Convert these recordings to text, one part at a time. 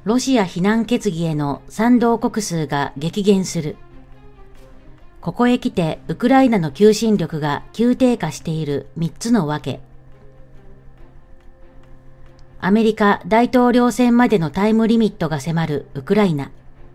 ロシア非難決議への賛同国数が激減する。ここへ来てウクライナの求心力が急低下している3つのわけ。アメリカ大統領選までのタイムリミットが迫るウクライナ。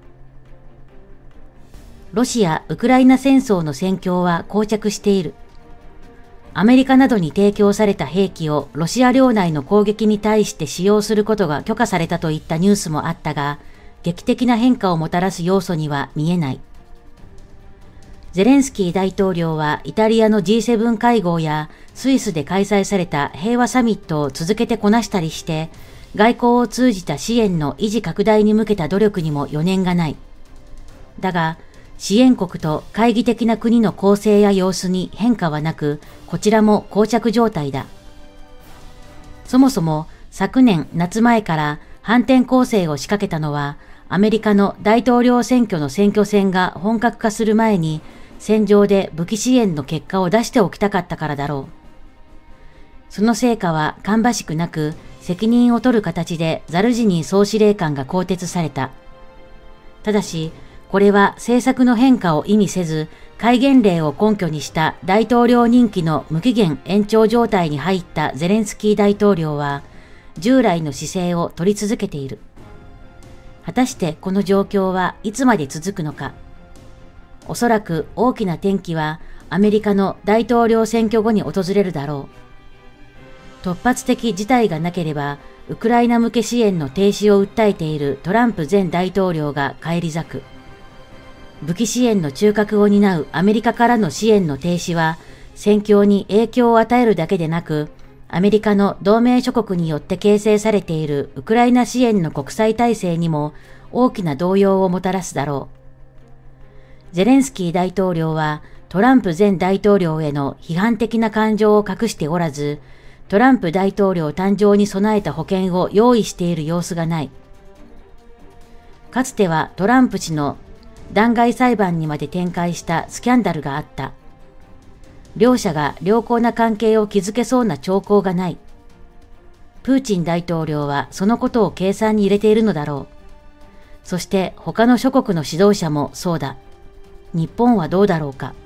ロシア・ウクライナ戦争の戦況は膠着している。アメリカなどに提供された兵器をロシア領内の攻撃に対して使用することが許可されたといったニュースもあったが、劇的な変化をもたらす要素には見えない。ゼレンスキー大統領はイタリアの G7 会合やスイスで開催された平和サミットを続けてこなしたりして、外交を通じた支援の維持拡大に向けた努力にも余念がない。だが、支援国と懐疑的な国の構成や様子に変化はなく、こちらも膠着状態だ。そもそも昨年夏前から反転攻勢を仕掛けたのは、アメリカの大統領選挙の選挙戦が本格化する前に、戦場で武器支援の結果を出しておきたかったからだろう。その成果は芳しくなく、責任を取る形でザルジニー総司令官が更迭された。ただし、これは政策の変化を意味せず、戒厳令を根拠にした大統領任期の無期限延長状態に入ったゼレンスキー大統領は、従来の姿勢を取り続けている。果たしてこの状況はいつまで続くのか。おそらく大きな転機はアメリカの大統領選挙後に訪れるだろう。突発的事態がなければ、ウクライナ向け支援の停止を訴えているトランプ前大統領が返り咲く。武器支援の中核を担うアメリカからの支援の停止は、戦況に影響を与えるだけでなく、アメリカの同盟諸国によって形成されているウクライナ支援の国際体制にも大きな動揺をもたらすだろう。ゼレンスキー大統領はトランプ前大統領への批判的な感情を隠しておらず、トランプ大統領誕生に備えた保険を用意している様子がない。かつてはトランプ氏の弾劾裁判にまで展開したスキャンダルがあった。両者が良好な関係を築けそうな兆候がない。プーチン大統領はそのことを計算に入れているのだろう。そして他の諸国の指導者もそうだ。日本はどうだろうか。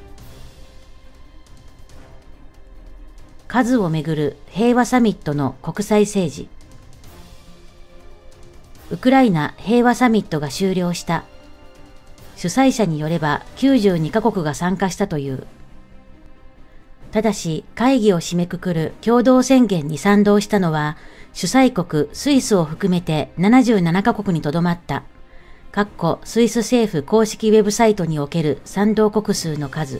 数をめぐる平和サミットの国際政治。ウクライナ平和サミットが終了した。主催者によれば92カ国が参加したという。ただし会議を締めくくる共同宣言に賛同したのは主催国スイスを含めて77カ国にとどまった。スイス政府公式ウェブサイトにおける賛同国数の数。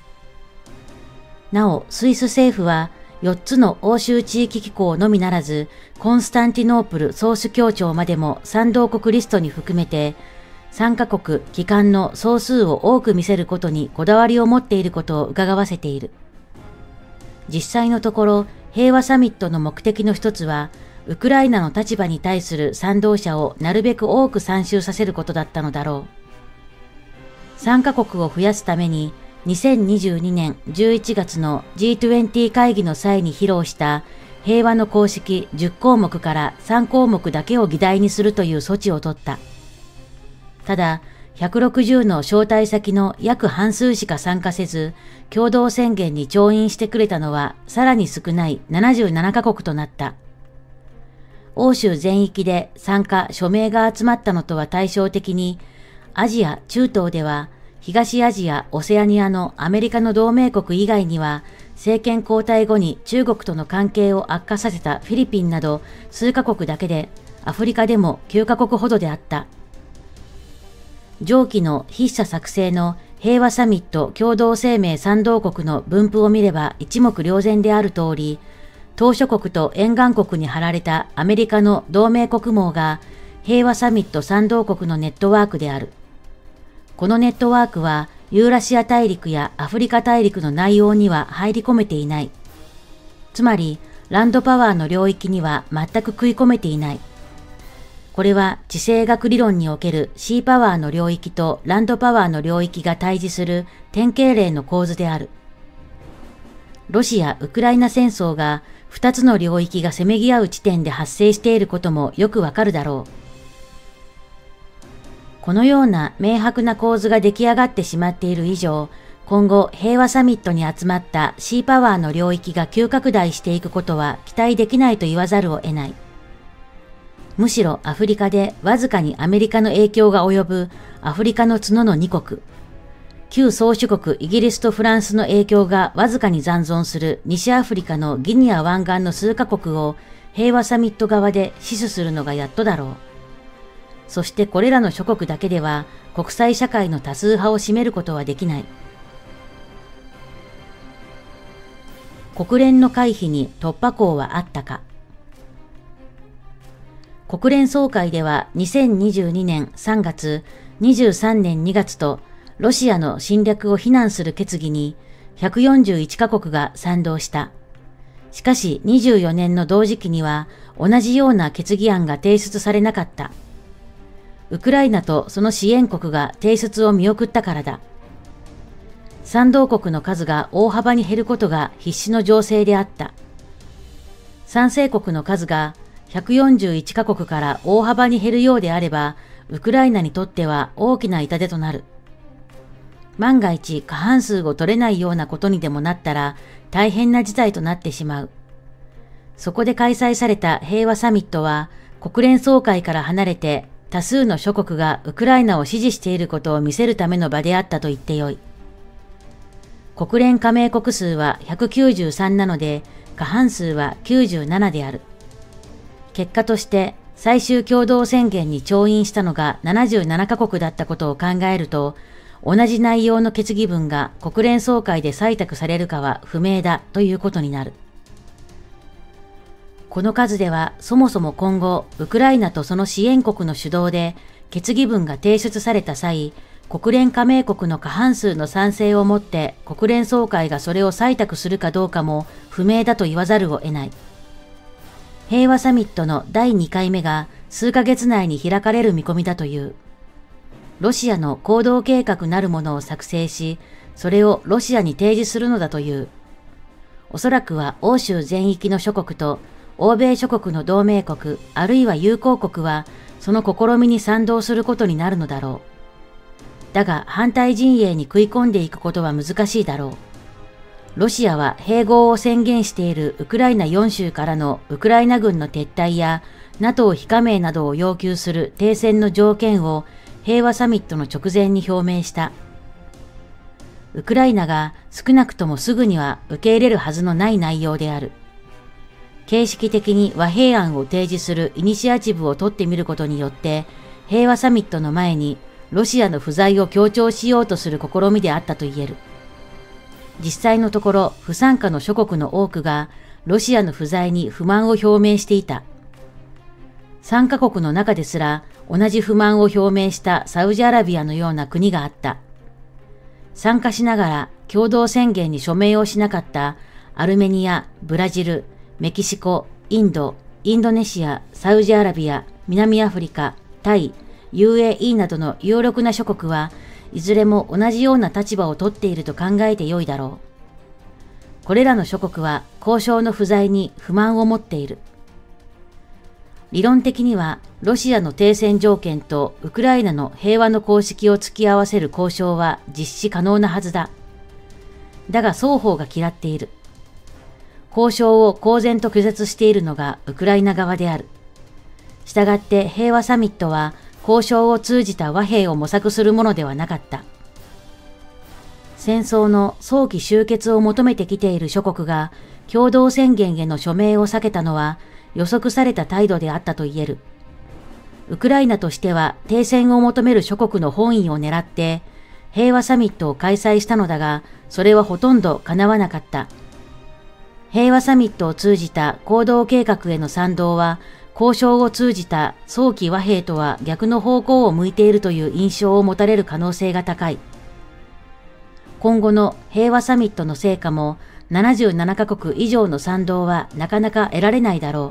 なお、スイス政府は4つの欧州地域機構のみならず、コンスタンティノープル総主教庁までも賛同国リストに含めて、参加国、機関の総数を多く見せることにこだわりを持っていることを伺わせている。実際のところ、平和サミットの目的の一つは、ウクライナの立場に対する賛同者をなるべく多く参集させることだったのだろう。参加国を増やすために、2022年11月の G20 会議の際に披露した平和の公式10項目から3項目だけを議題にするという措置を取った。ただ、160の招待先の約半数しか参加せず、共同宣言に調印してくれたのはさらに少ない77カ国となった。欧州全域で参加・署名が集まったのとは対照的に、アジア・中東では、東アジア・オセアニアのアメリカの同盟国以外には、政権交代後に中国との関係を悪化させたフィリピンなど数カ国だけで、アフリカでも9カ国ほどであった。上記の筆者作成の平和サミット共同声明賛同国の分布を見れば一目瞭然である通り、島諸国と沿岸国に貼られたアメリカの同盟国網が平和サミット賛同国のネットワークである。このネットワークはユーラシア大陸やアフリカ大陸の内容には入り込めていない。つまり、ランドパワーの領域には全く食い込めていない。これは地政学理論におけるシーパワーの領域とランドパワーの領域が対峙する典型例の構図である。ロシア・ウクライナ戦争が2つの領域がせめぎ合う地点で発生していることもよくわかるだろう。 このような明白な構図が出来上がってしまっている以上、今後平和サミットに集まったシーパワーの領域が急拡大していくことは期待できないと言わざるを得ない。むしろアフリカでわずかにアメリカの影響が及ぶアフリカの角の2国、旧宗主国イギリスとフランスの影響がわずかに残存する西アフリカのギニア湾岸の数カ国を平和サミット側で死守するのがやっとだろう。そしてこれらの諸国だけでは国際社会の多数派を占めることはできない。国連の回避に突破口はあったか。国連総会では2022年3月、23年2月とロシアの侵略を非難する決議に141カ国が賛同した。しかし24年の同時期には同じような決議案が提出されなかった。ウクライナとその支援国が提出を見送ったからだ。賛同国の数が大幅に減ることが必至の情勢であった。賛成国の数が141カ国から大幅に減るようであれば、ウクライナにとっては大きな痛手となる。万が一過半数を取れないようなことにでもなったら大変な事態となってしまう。そこで開催された平和サミットは国連総会から離れて多数の諸国がウクライナを支持していることを見せるための場であったと言ってよい。国連加盟国数は193なので過半数は97である。結果として最終共同宣言に調印したのが77カ国だったことを考えると、同じ内容の決議文が国連総会で採択されるかは不明だということになる。この数ではそもそも今後、ウクライナとその支援国の主導で決議文が提出された際、国連加盟国の過半数の賛成をもって国連総会がそれを採択するかどうかも不明だと言わざるを得ない。平和サミットの第2回目が数ヶ月内に開かれる見込みだという。ロシアの行動計画なるものを作成し、それをロシアに提示するのだという。おそらくは欧州全域の諸国と欧米諸国の同盟国あるいは友好国はその試みに賛同することになるのだろう。だが反対陣営に食い込んでいくことは難しいだろう。ロシアは併合を宣言しているウクライナ4州からのウクライナ軍の撤退や NATO 非加盟などを要求する停戦の条件を平和サミットの直前に表明した。ウクライナが少なくともすぐには受け入れるはずのない内容である。形式的に和平案を提示するイニシアチブを取ってみることによって、平和サミットの前にロシアの不在を強調しようとする試みであったと言える。実際のところ不参加の諸国の多くがロシアの不在に不満を表明していた。参加国の中ですら同じ不満を表明したサウジアラビアのような国があった。参加しながら共同宣言に署名をしなかったアルメニア、ブラジル、メキシコ、インド、インドネシア、サウジアラビア、南アフリカ、タイ、UAE などの有力な諸国はいずれも同じような立場を取っていると考えてよいだろう。これらの諸国は交渉の不在に不満を持っている。理論的にはロシアの停戦条件とウクライナの平和の公式を突き合わせる交渉は実施可能なはずだ。だが双方が嫌っている。交渉を公然と拒絶しているのがウクライナ側である。したがって平和サミットは交渉を通じた和平を模索するものではなかった。戦争の早期終結を求めてきている諸国が共同宣言への署名を避けたのは予測された態度であったと言える。ウクライナとしては停戦を求める諸国の本意を狙って平和サミットを開催したのだが、それはほとんど叶わなかった。平和サミットを通じた行動計画への賛同は交渉を通じた早期和平とは逆の方向を向いているという印象を持たれる可能性が高い。今後の平和サミットの成果も77カ国以上の賛同はなかなか得られないだろ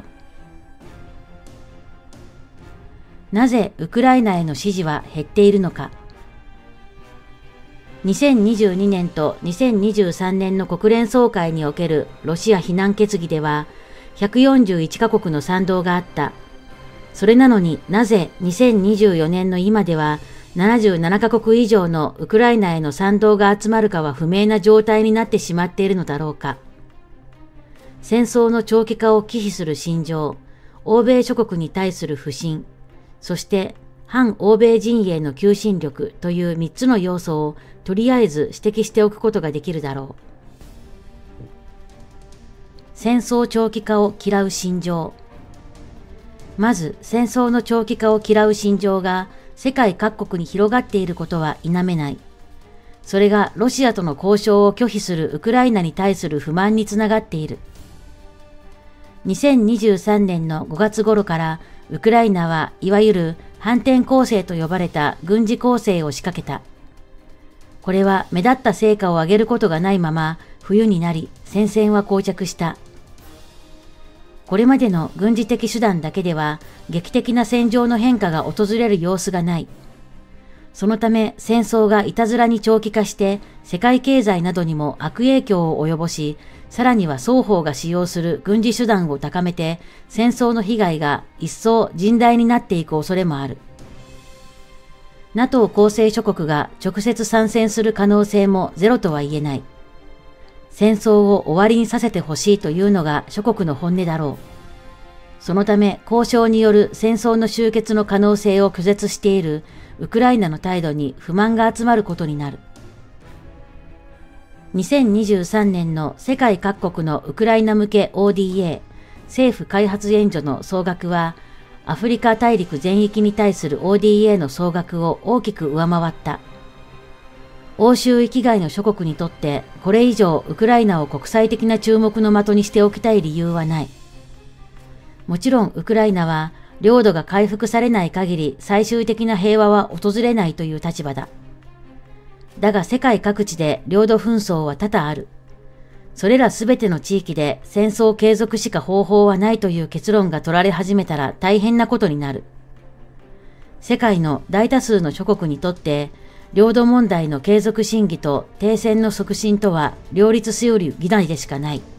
う。なぜウクライナへの支持は減っているのか。2022年と2023年の国連総会におけるロシア非難決議では141カ国の賛同があった。それなのになぜ2024年の今では 77カ国以上のウクライナへの賛同が集まるかは不明な状態になってしまっているのだろうか。戦争の長期化を忌避する心情、欧米諸国に対する不信、そして反欧米陣営の求心力という3つの要素をとりあえず指摘しておくことができるだろう。戦争長期化を嫌う心情。まず、戦争の長期化を嫌う心情が世界各国に広がっていることは否めない。それがロシアとの交渉を拒否するウクライナに対する不満につながっている。2023年の5月頃からウクライナはいわゆる反転攻勢と呼ばれた軍事攻勢を仕掛けた。これは目立った成果を上げることがないまま冬になり戦線は膠着した。これまでの軍事的手段だけでは劇的な戦場の変化が訪れる様子がない。そのため戦争がいたずらに長期化して世界経済などにも悪影響を及ぼし、さらには双方が使用する軍事手段を高めて戦争の被害が一層甚大になっていく恐れもある。NATO 構成諸国が直接参戦する可能性もゼロとは言えない。戦争を終わりにさせてほしいというのが諸国の本音だろう。そのため交渉による戦争の終結の可能性を拒絶しているウクライナの態度に不満が集まることになる。2023年の世界各国のウクライナ向け ODA、政府開発援助の総額は、アフリカ大陸全域に対する ODA の総額を大きく上回った。欧州域外の諸国にとってこれ以上ウクライナを国際的な注目の的にしておきたい理由はない。もちろんウクライナは領土が回復されない限り最終的な平和は訪れないという立場だ。だが世界各地で領土紛争は多々ある。それらすべての地域で戦争継続しか方法はないという結論が取られ始めたら大変なことになる。世界の大多数の諸国にとって領土問題の継続審議と停戦の促進とは両立しうる議題でしかない。